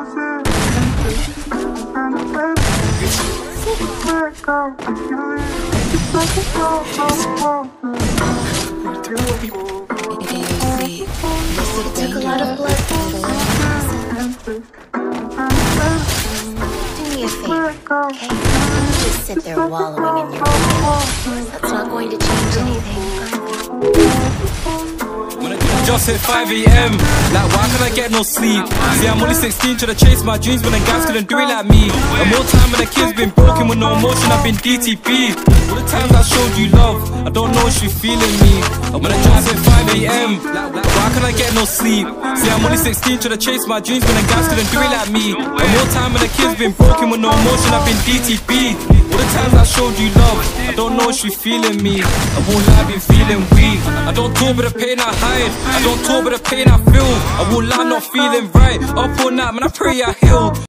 Took a lot of blood. Do me a favor, okay? Don't just sit there wallowing in your pain. That's not going to change anything. Just hit 5 AM, like why can I get no sleep? See, I'm only 16, trying to chase my dreams when the guys couldn't do it like me. And more time when the kid's been broken with no emotion, I've been DTP. All the times I showed you love, I don't know if she's feeling me. And when I just hit 5 AM, like why can I get no sleep? See, I'm only 16, trying to chase my dreams when the guys couldn't do it like me. And more time when the kid's been broken with no emotion, I've been DTP. All the times I showed you love, I don't know if she's feeling me. I won't lie, I've been feeling weak. I don't talk about the pain I hide, I don't talk about the pain I feel. I won't lie, not feeling right. Up all night, man, I pray I heal.